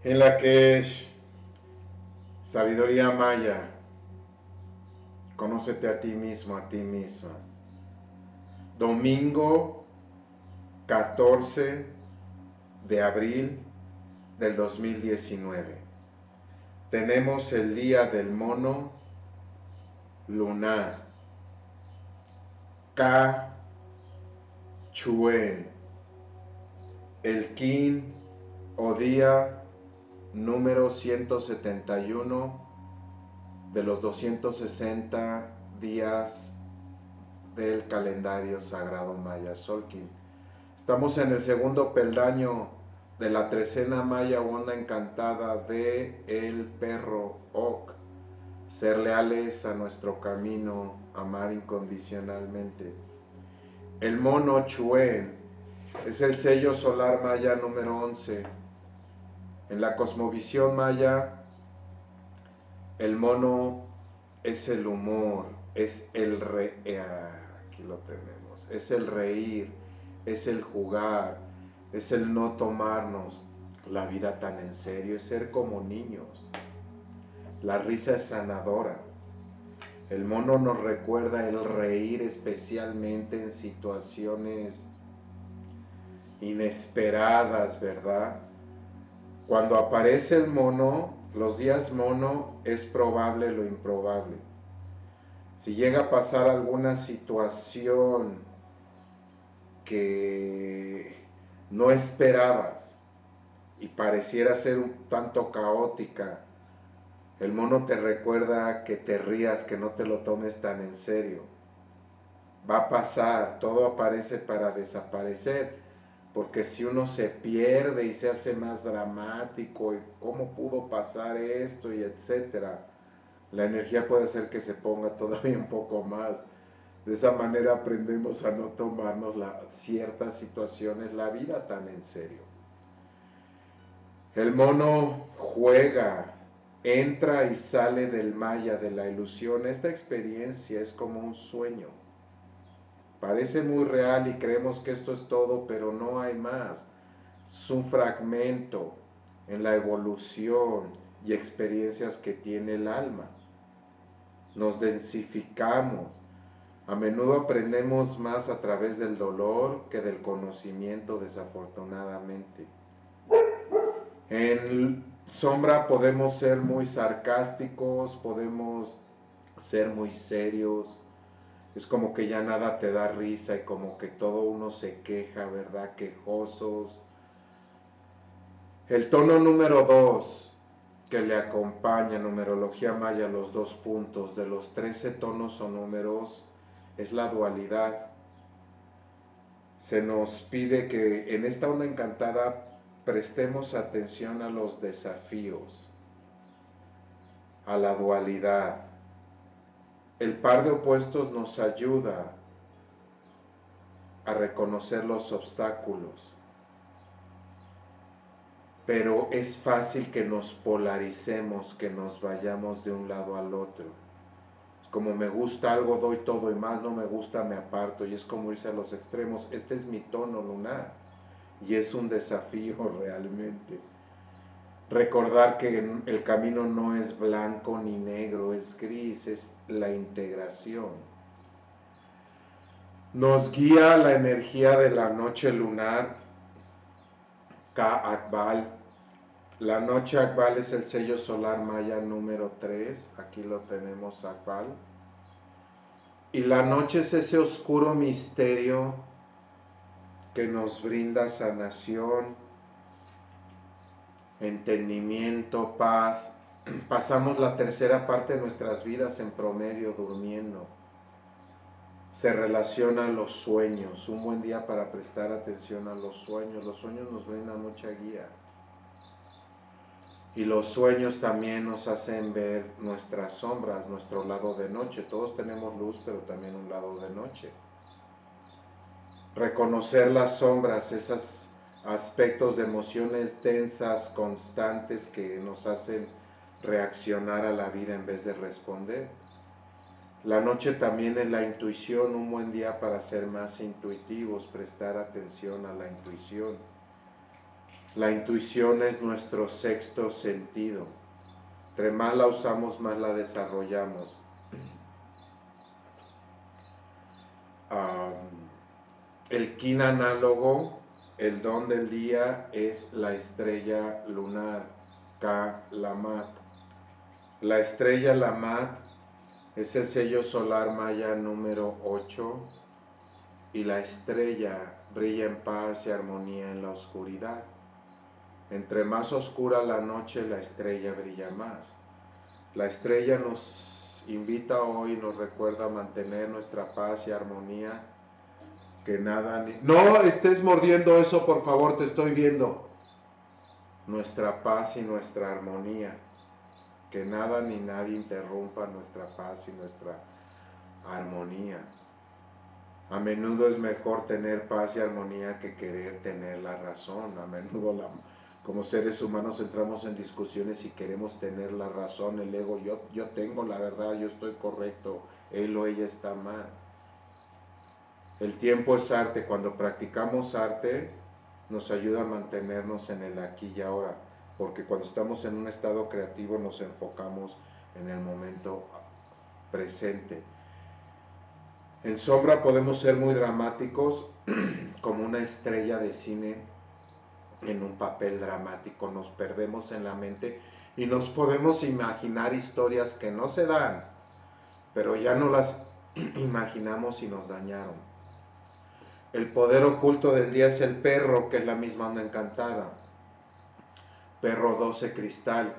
En la que es sabiduría maya, conócete a ti mismo, a ti misma. Domingo 14 de abril del 2019. Tenemos el día del mono lunar. Ka Chuen. El kin o día número 171 de los 260 días del calendario sagrado maya Solkin. Estamos en el segundo peldaño de la trecena maya o onda encantada de el perro Oc. Ser leales a nuestro camino, amar incondicionalmente. El mono Chuen es el sello solar maya número 11. En la cosmovisión maya, el mono es el humor, es el aquí lo tenemos, es el reír, es el jugar, es el no tomarnos la vida tan en serio, es ser como niños. La risa es sanadora. El mono nos recuerda el reír, especialmente en situaciones inesperadas, ¿verdad? Cuando aparece el mono, los días mono, es probable lo improbable. Si llega a pasar alguna situación que no esperabas y pareciera ser un tanto caótica, el mono te recuerda que te rías, que no te lo tomes tan en serio. Va a pasar, todo aparece para desaparecer, porque si uno se pierde y se hace más dramático y cómo pudo pasar esto y etcétera, la energía puede hacer que se ponga todavía un poco más. De esa manera aprendemos a no tomarnos ciertas situaciones, la vida tan en serio. El mono juega, entra y sale del maya, de la ilusión. Esta experiencia es como un sueño. Parece muy real y creemos que esto es todo, pero no hay más. Es un fragmento en la evolución y experiencias que tiene el alma. Nos densificamos. A menudo aprendemos más a través del dolor que del conocimiento, desafortunadamente. En sombra podemos ser muy sarcásticos, podemos ser muy serios. Es como que ya nada te da risa y como que todo uno se queja, ¿verdad? Quejosos. El tono número 2 que le acompaña, numerología maya, los 2 puntos de los 13 tonos o números, es la dualidad. Se nos pide que en esta onda encantada prestemos atención a los desafíos, a la dualidad. El par de opuestos nos ayuda a reconocer los obstáculos, pero es fácil que nos polaricemos, que nos vayamos de un lado al otro. Es como me gusta algo, doy todo, y más no me gusta, me aparto, y es como irse a los extremos. Este es mi tono lunar y es un desafío realmente. Recordar que el camino no es blanco ni negro, es gris, es la integración. Nos guía la energía de la noche lunar, Ka-Akbal. La noche Akbal es el sello solar maya número 3, aquí lo tenemos Akbal. Y la noche es ese oscuro misterio que nos brinda sanación, entendimiento, paz. Pasamos la tercera parte de nuestras vidas en promedio durmiendo. Se relacionan los sueños, un buen día para prestar atención a los sueños. Los sueños nos brindan mucha guía. Y los sueños también nos hacen ver nuestras sombras, nuestro lado de noche. Todos tenemos luz, pero también un lado de noche. Reconocer las sombras, esos aspectos de emociones densas, constantes, que nos hacen reaccionar a la vida en vez de responder. La noche también es la intuición, un buen día para ser más intuitivos, prestar atención a la intuición. La intuición es nuestro sexto sentido. Entre más la usamos, más la desarrollamos. El kin análogo, el don del día, es la estrella lunar, Ka-Lamat. La estrella Lamat es el sello solar maya número 8 y la estrella brilla en paz y armonía en la oscuridad. Entre más oscura la noche, la estrella brilla más. La estrella nos invita hoy, nos recuerda a mantener nuestra paz y armonía, que nada ni... No estés mordiendo eso, por favor, te estoy viendo. Nuestra paz y nuestra armonía, que nada ni nadie interrumpa nuestra paz y nuestra armonía. A menudo es mejor tener paz y armonía que querer tener la razón. A menudo como seres humanos entramos en discusiones y queremos tener la razón, el ego, yo tengo la verdad, yo estoy correcto, él o ella está mal. El tiempo es arte. Cuando practicamos arte nos ayuda a mantenernos en el aquí y ahora, porque cuando estamos en un estado creativo nos enfocamos en el momento presente. En sombra podemos ser muy dramáticos, como una estrella de cine en un papel dramático. Nos perdemos en la mente y nos podemos imaginar historias que no se dan, pero ya no las imaginamos y nos dañaron. El poder oculto del día es el perro, que es la misma onda encantada. Perro 12 cristal,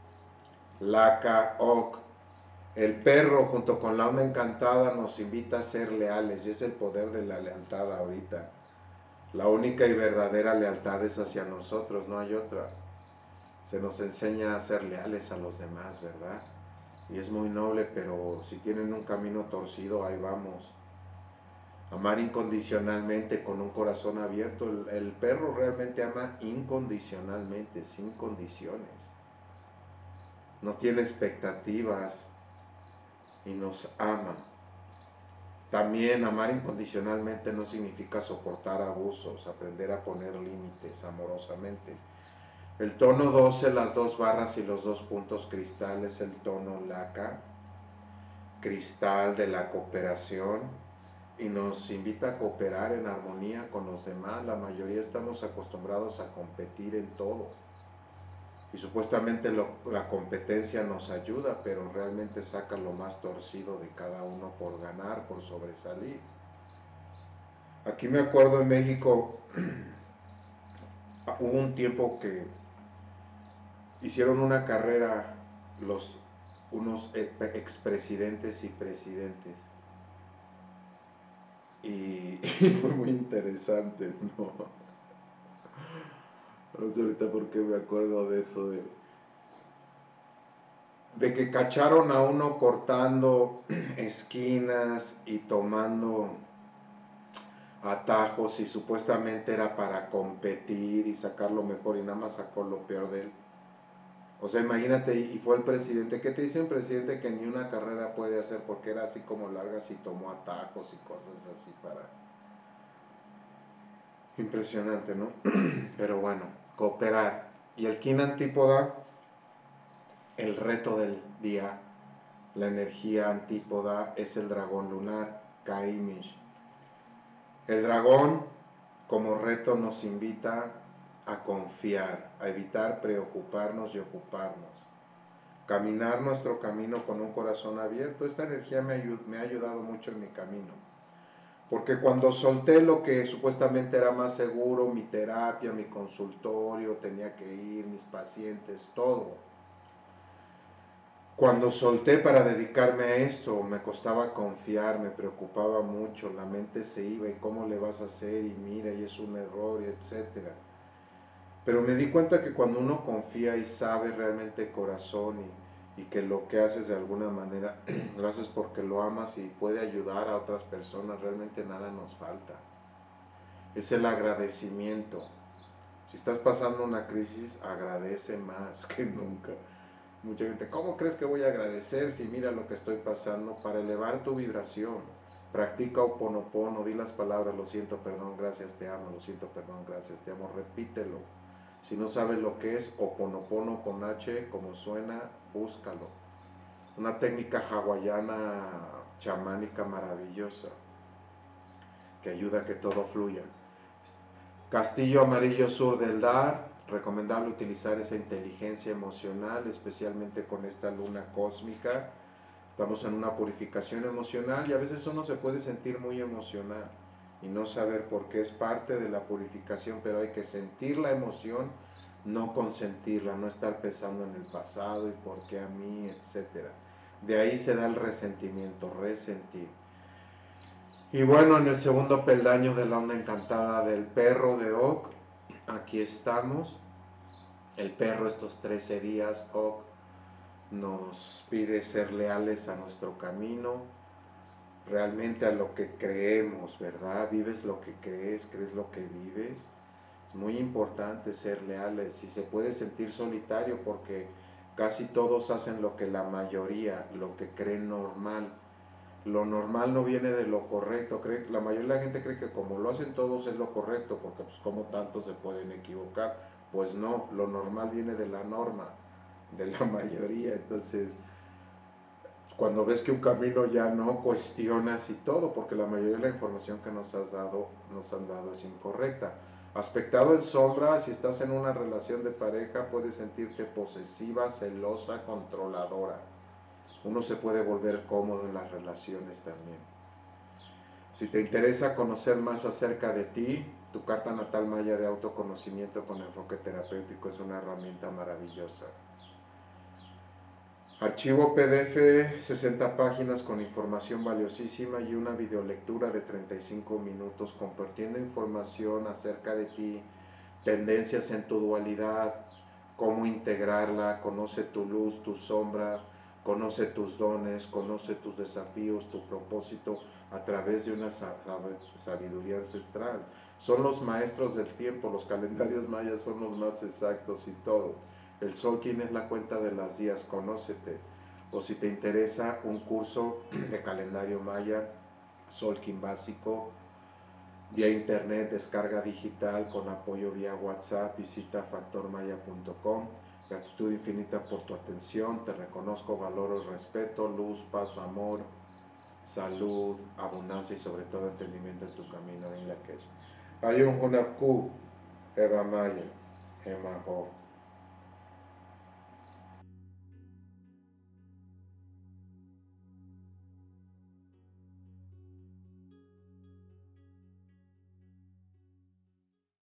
Laka Ok. El perro junto con la onda encantada nos invita a ser leales, y es el poder de la lealtad ahorita. La única y verdadera lealtad es hacia nosotros, no hay otra. Se nos enseña a ser leales a los demás, ¿verdad? Y es muy noble, pero si tienen un camino torcido, ahí vamos. Amar incondicionalmente, con un corazón abierto. El perro realmente ama incondicionalmente, sin condiciones. No tiene expectativas y nos ama. También amar incondicionalmente no significa soportar abusos, aprender a poner límites amorosamente. El tono 12, las dos barras y los dos puntos cristal, es el tono Laka, cristal de la cooperación, y nos invita a cooperar en armonía con los demás. La mayoría estamos acostumbrados a competir en todo, y supuestamente la competencia nos ayuda, pero realmente saca lo más torcido de cada uno por ganar, por sobresalir. Aquí me acuerdo en México, hubo un tiempo que hicieron una carrera unos expresidentes y presidentes, y fue muy interesante, ¿no? No sé ahorita por qué me acuerdo de eso, de que cacharon a uno cortando esquinas y tomando atajos, y supuestamente era para competir y sacar lo mejor, y nada más sacó lo peor de él. O sea, imagínate, y fue el presidente. ¿Qué te dice un presidente que ni una carrera puede hacer porque era así como largas y tomó atajos y cosas así para... Impresionante, ¿no? Pero bueno, cooperar. Y el kin antípoda, el reto del día, la energía antípoda es el dragón lunar, Kaimish. El dragón como reto nos invita a confiar, a evitar preocuparnos y ocuparnos. Caminar nuestro camino con un corazón abierto. Esta energía me ha ayudado mucho en mi camino. Porque cuando solté lo que supuestamente era más seguro, mi terapia, mi consultorio, tenía que ir, mis pacientes, todo. Cuando solté para dedicarme a esto, me costaba confiar, me preocupaba mucho, la mente se iba, y cómo le vas a hacer, y mira, y es un error, y etcétera. Pero me di cuenta que cuando uno confía y sabe realmente de corazón, y que lo que haces de alguna manera lo haces porque lo amas y puede ayudar a otras personas, realmente nada nos falta. Es el agradecimiento. Si estás pasando una crisis, agradece más que nunca. Mucha gente, ¿cómo crees que voy a agradecer si mira lo que estoy pasando? Para elevar tu vibración. Practica Ho'oponopono, di las palabras: lo siento, perdón, gracias, te amo, lo siento, perdón, gracias, te amo, repítelo. Si no sabes lo que es Ho'oponopono con H, como suena, búscalo. Una técnica hawaiana chamánica maravillosa que ayuda a que todo fluya. Castillo Amarillo Sur del Dar, recomendable utilizar esa inteligencia emocional, especialmente con esta luna cósmica. Estamos en una purificación emocional y a veces uno se puede sentir muy emocional y no saber por qué. Es parte de la purificación, pero hay que sentir la emoción, no consentirla, no estar pensando en el pasado y por qué a mí, etcétera. De ahí se da el resentimiento, resentir. Y bueno, en el segundo peldaño de la onda encantada del perro de Oc, aquí estamos. El perro estos 13 días, Oc, nos pide ser leales a nuestro camino, realmente a lo que creemos, ¿verdad? Vives lo que crees, crees lo que vives. Es muy importante ser leales y se puede sentir solitario porque casi todos hacen lo que la mayoría, lo que creen normal. Lo normal no viene de lo correcto. La mayoría de la gente cree que como lo hacen todos es lo correcto, porque pues como tantos se pueden equivocar. Pues no, lo normal viene de la norma, de la mayoría. Entonces, cuando ves que un camino ya no, cuestionas y todo, porque la mayoría de la información que nos han dado es incorrecta. Aspectado en sombra, si estás en una relación de pareja, puedes sentirte posesiva, celosa, controladora. Uno se puede volver cómodo en las relaciones también. Si te interesa conocer más acerca de ti, tu carta natal maya de autoconocimiento con enfoque terapéutico es una herramienta maravillosa. Archivo PDF, 60 páginas con información valiosísima y una videolectura de 35 minutos compartiendo información acerca de ti, tendencias en tu dualidad, cómo integrarla, conoce tu luz, tu sombra, conoce tus dones, conoce tus desafíos, tu propósito a través de una sabiduría ancestral. Son los maestros del tiempo, los calendarios mayas son los más exactos y todo. El sol, ¿quién es la cuenta de los días? Conócete. O si te interesa un curso de calendario maya, Solkin básico, vía internet, descarga digital con apoyo vía WhatsApp, visita factormaya.com. Gratitud infinita por tu atención, te reconozco, valoro, respeto, luz, paz, amor, salud, abundancia y sobre todo entendimiento en tu camino en la que hay un Hunapku, Eva Maya, Emaho.